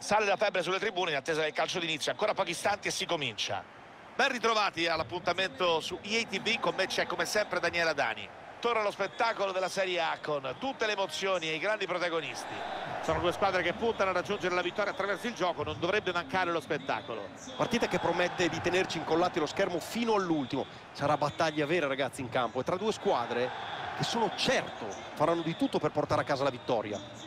Sale la febbre sulle tribune in attesa del calcio d'inizio, ancora pochi istanti e si comincia. Ben ritrovati all'appuntamento su EA TV, con me c'è come sempre Daniele Dani. Torna lo spettacolo della Serie A con tutte le emozioni e i grandi protagonisti. Sono due squadre che puntano a raggiungere la vittoria attraverso il gioco, non dovrebbe mancare lo spettacolo. Partita che promette di tenerci incollati allo schermo fino all'ultimo. Sarà battaglia vera, ragazzi, in campo, e tra due squadre che sono certo faranno di tutto per portare a casa la vittoria.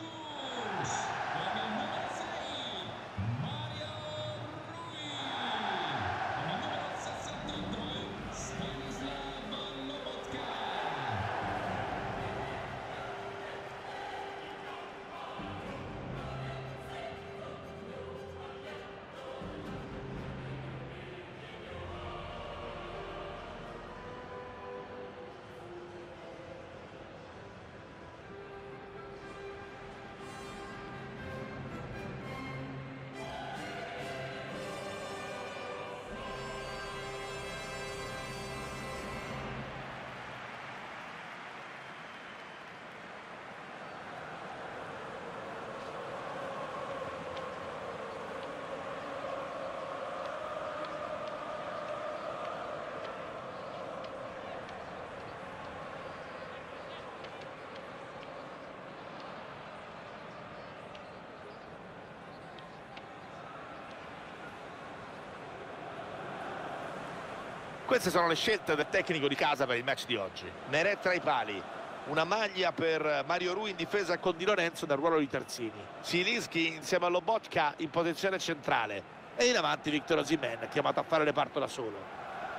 Queste sono le scelte del tecnico di casa per il match di oggi. Meret tra i pali, una maglia per Mario Rui in difesa con Di Lorenzo nel ruolo di terzini, Zielinski insieme a Lobotka in posizione centrale e in avanti Victor Osimhen, chiamato a fare reparto da solo.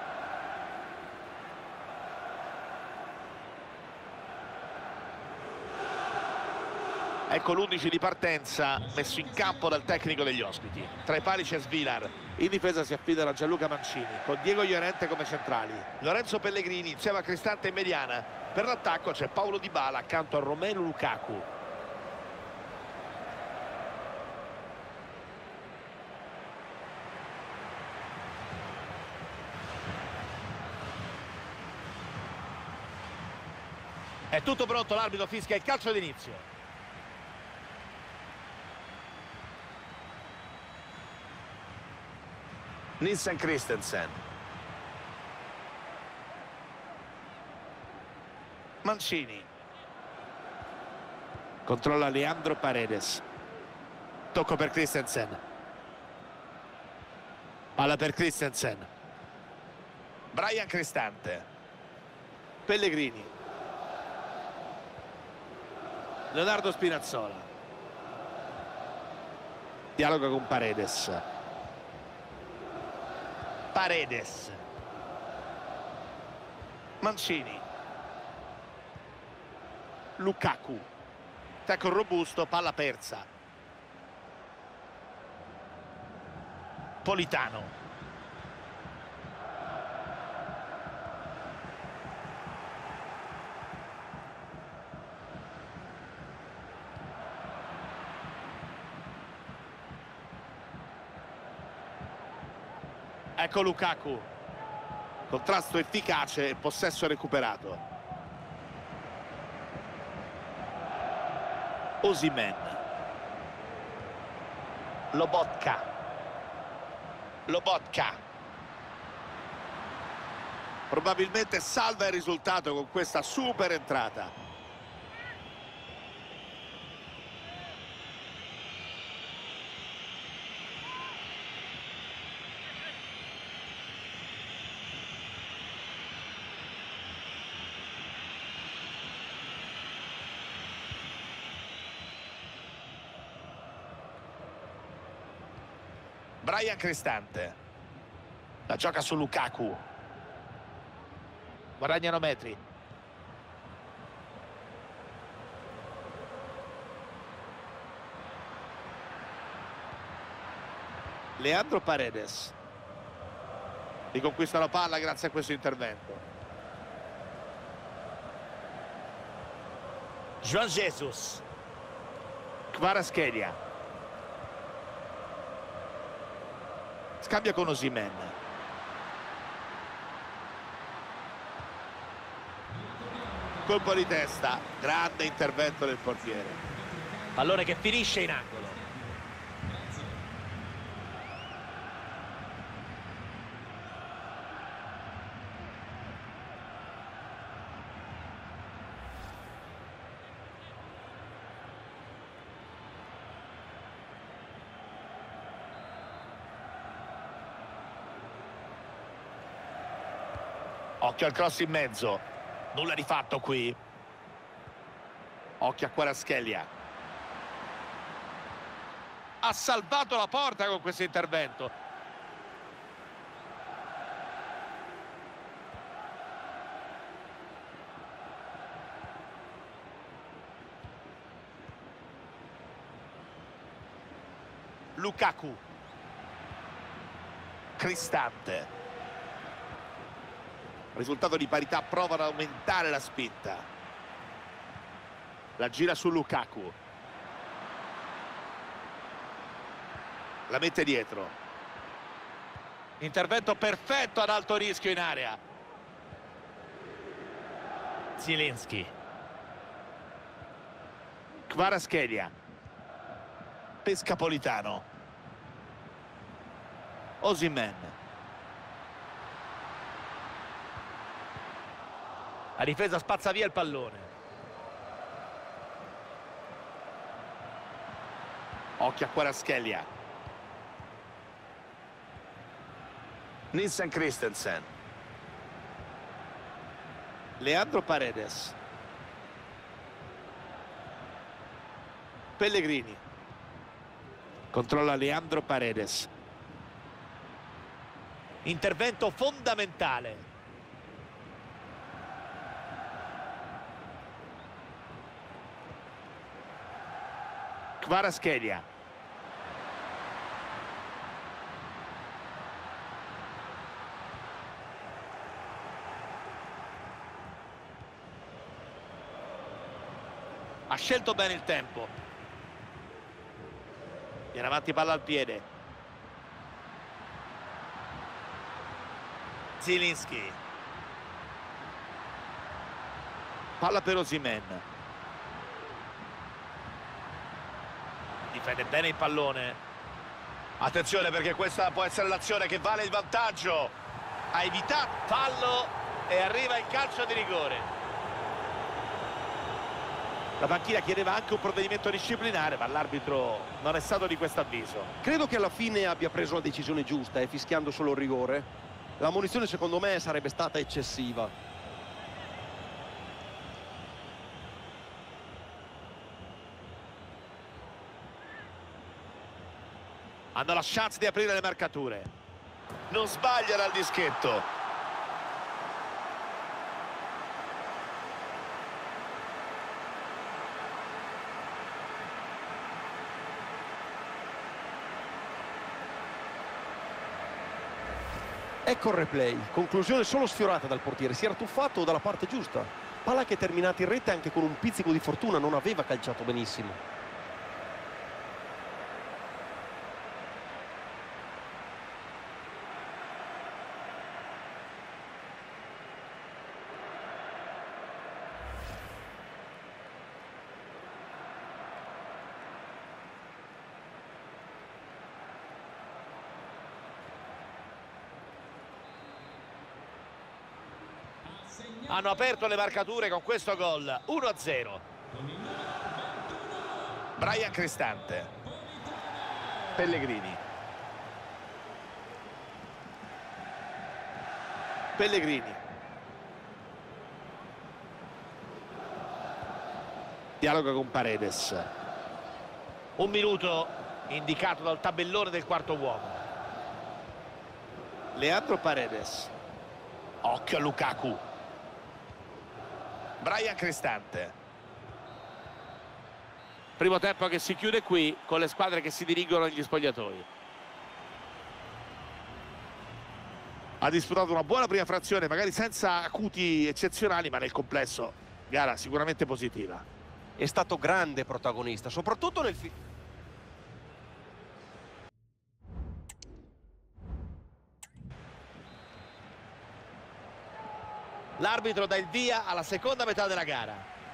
Ecco l'11 di partenza messo in campo dal tecnico degli ospiti. Tra i pali c'è Svilar, in difesa si affida a Gianluca Mancini con Diego Llorente come centrali, Lorenzo Pellegrini insieme a Cristante in mediana. Per l'attacco c'è Paulo Dybala accanto a Romelu Lukaku. È tutto pronto, l'arbitro fischia il calcio d'inizio. Nielsen Christensen, Mancini, controlla Leandro Paredes, tocco per Christensen, palla per Christensen, Bryan Cristante, Pellegrini, Leonardo Spinazzola, dialoga con Paredes, Mancini, Lukaku, tacco robusto, palla persa, Politano, ecco Lukaku, contrasto efficace e possesso recuperato. Osimhen, Lobotka, probabilmente salva il risultato con questa super entrata. Bryan Cristante la gioca su Lukaku, guadagnano metri, Leandro Paredes riconquista la palla grazie a questo intervento. Juan Jesus, Kvaratskhelia, scambia con Osimhen, colpo di testa, grande intervento del portiere, pallone che finisce in angolo. Occhio al cross in mezzo. Nulla di fatto qui. Occhio a Kvaratskhelia. Ha salvato la porta con questo intervento. Lukaku. Cristante. Risultato di parità, provano ad aumentare la spinta. La gira su Lukaku. La mette dietro. Intervento perfetto ad alto rischio in area. Zielinski. Kvaratskhelia. Pescapolitano. Osimhen. La difesa spazza via il pallone. Occhio a Kvaratskhelia. Nielsen Christensen. Leandro Paredes. Pellegrini. Controlla Leandro Paredes. Intervento fondamentale. Kvaratskhelia. Ha scelto bene il tempo. Viene avanti, palla al piede. Zielinski. Palla per Osimhen. Difende bene il pallone. Attenzione, perché questa può essere l'azione che vale il vantaggio. Ha evitato fallo e arriva il calcio di rigore. La panchina chiedeva anche un provvedimento disciplinare, ma l'arbitro non è stato di questo avviso. Credo che alla fine abbia preso la decisione giusta, fischiando solo il rigore. La munizione secondo me sarebbe stata eccessiva. Hanno la chance di aprire le marcature. Non sbagliano al dischetto. Ecco il replay, conclusione solo sfiorata dal portiere, si era tuffato dalla parte giusta. Palla che è terminata in rete anche con un pizzico di fortuna, non aveva calciato benissimo. Hanno aperto le marcature con questo gol. 1-0. Bryan Cristante. Pellegrini. Pellegrini. Dialoga con Paredes. Un minuto indicato dal tabellone del quarto uomo. Leandro Paredes. Occhio a Lukaku. Bryan Cristante. Primo tempo che si chiude qui con le squadre che si dirigono agli spogliatoi. Ha disputato una buona prima frazione, magari senza acuti eccezionali, ma nel complesso gara sicuramente positiva. È stato grande protagonista, soprattutto nel L'arbitro dà il via alla seconda metà della gara.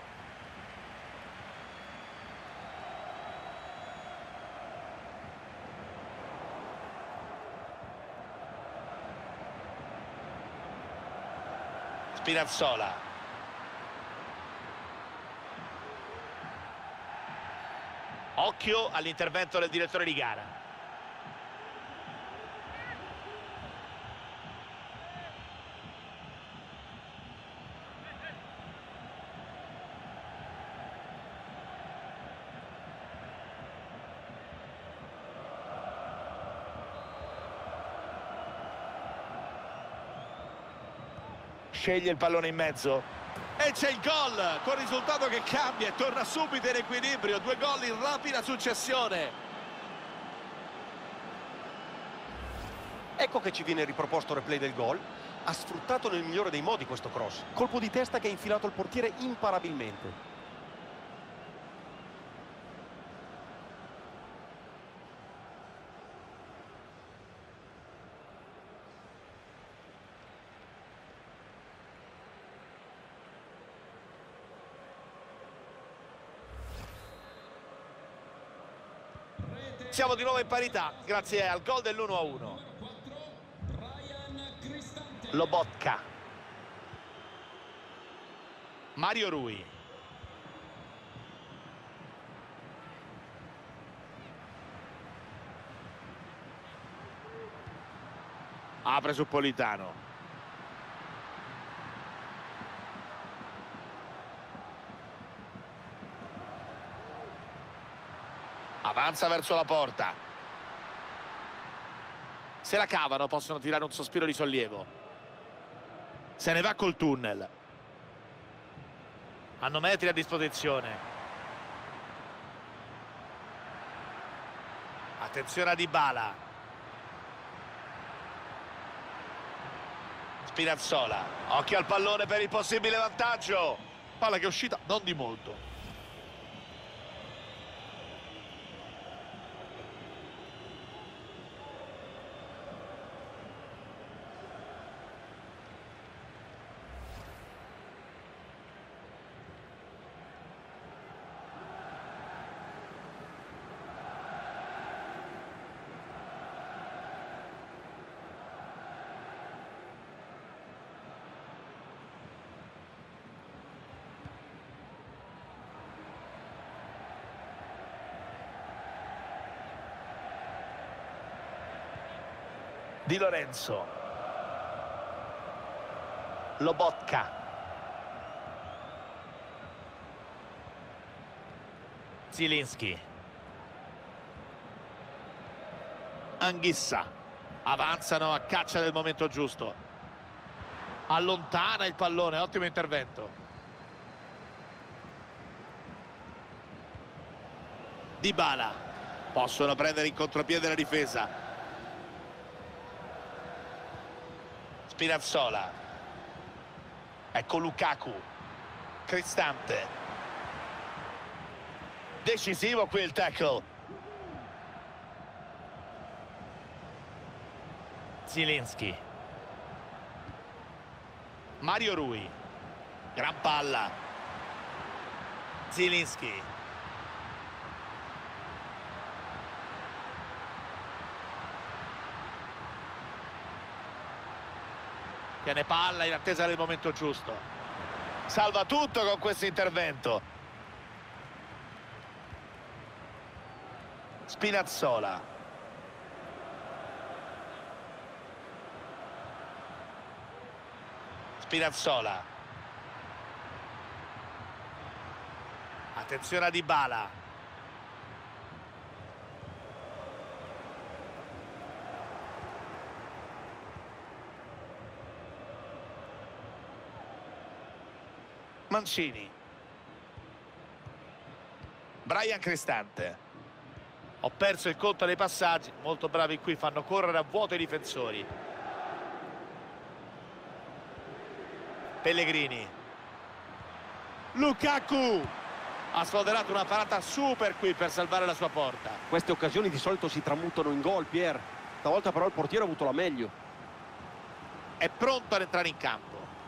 Spinazzola. Occhio all'intervento del direttore di gara. sceglie il pallone in mezzo e c'è il gol, con risultato che cambia e torna subito in equilibrio. 2 gol in rapida successione. Ecco che ci viene riproposto il replay del gol. Ha sfruttato nel migliore dei modi questo cross. Colpo di testa che ha infilato il portiere imparabilmente. Siamo di nuovo in parità grazie al gol dell'1-1. Lobotka, Mario Rui, apre su Politano, avanza verso la porta, se la cavano, possono tirare un sospiro di sollievo. Se ne va col tunnel. Hanno metri a disposizione. Attenzione a Dybala. Spinazzola. Occhio al pallone per il possibile vantaggio. Palla che è uscita non di molto. Di Lorenzo, Lobotka, Zielinski, Anghissa, avanzano a caccia del momento giusto, allontana il pallone, ottimo intervento. Dybala, possono prendere in contropiede la difesa. Spinazzola, ecco Lukaku, Cristante, decisivo qui il tackle. Zielinski, Mario Rui, gran palla, Zielinski, tiene palla in attesa del momento giusto, salva tutto con questo intervento. Spinazzola, Spinazzola, attenzione a Dybala, Mancini, Bryan Cristante. Ho perso il conto dei passaggi, molto bravi qui, fanno correre a vuoto i difensori. Pellegrini, Lukaku ha sfoderato una parata super qui per salvare la sua porta. Queste occasioni di solito si tramutano in gol, Pier. Stavolta però il portiere ha avuto la meglio. È pronto ad entrare in campo.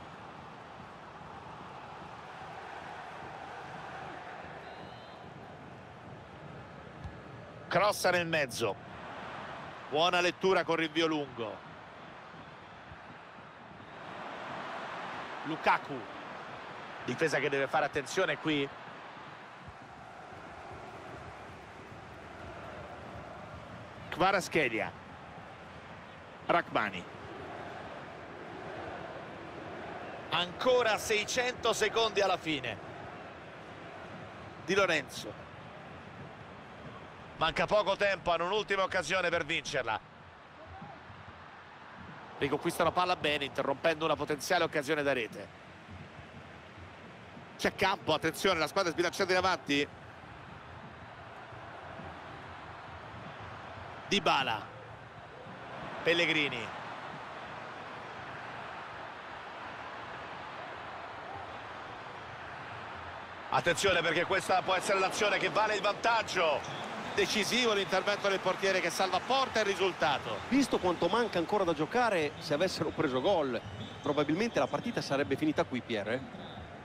Crossa nel mezzo, buona lettura con rinvio lungo. Lukaku, difesa che deve fare attenzione qui. Kvaratskhelia, Rachmani, ancora 600 secondi alla fine. Di Lorenzo, manca poco tempo, hanno un'ultima occasione per vincerla. Riconquistano palla bene, interrompendo una potenziale occasione da rete. C'è campo, attenzione, la squadra è sbilanciata in avanti. Dybala, Pellegrini, attenzione perché questa può essere l'azione che vale il vantaggio. Decisivo l'intervento del portiere che salva porta il risultato. Visto quanto manca ancora da giocare, se avessero preso gol probabilmente la partita sarebbe finita qui, Pierre.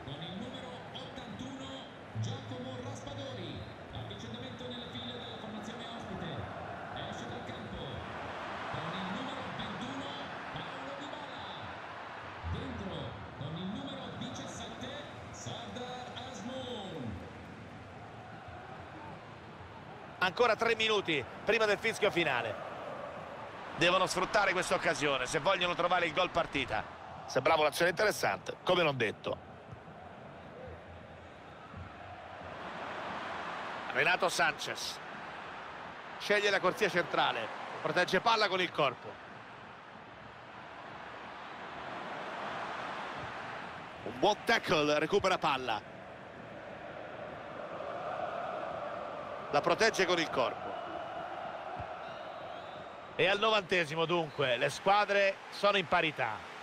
Ancora 3 minuti prima del fischio finale. Devono sfruttare questa occasione se vogliono trovare il gol partita. Sembrava un'azione interessante, come non detto. Renato Sanchez sceglie la corsia centrale, protegge palla con il corpo. Un buon tackle, recupera palla. La protegge con il corpo. E al 90° dunque le squadre sono in parità.